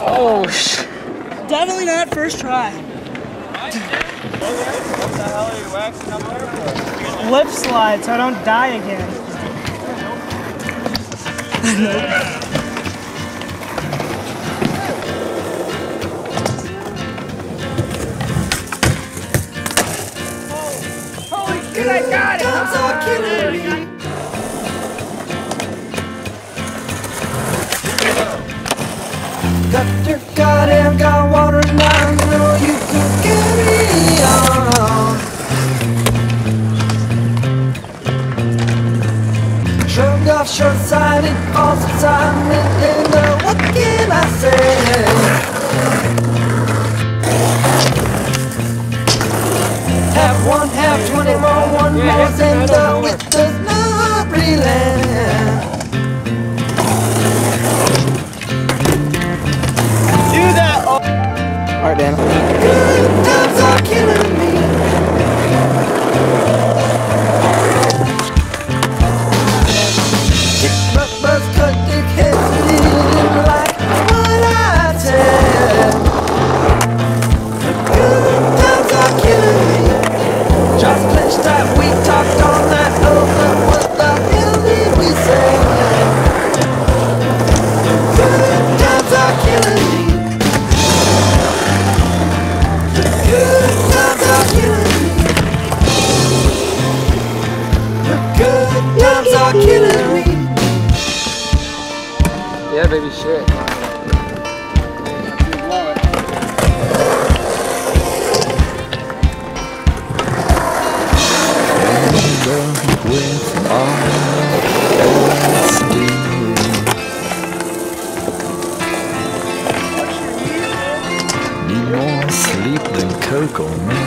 Oh, sh. Definitely not first try. What the hell are you waxing up there for? Lip slide so I don't die again. Holy shit, I got it! Got your goddamn got water now, you know you can carry on. Shrugged off, short-sighted, false-sighted, and what can I say? Half one, half 20 more, one more, and the width does not relent. Alright, Dan. Good times are killing me. Kick rubbers, cut dick heads, bleeding like what I said. Good times are killing me. Just clenched tight, we talked all night over. What the hell did we say? Good times are killing me. Good times are killing me. Good times are killing me. Yeah, baby, shit. With all that's dear. Need more sleep than cocoa, man.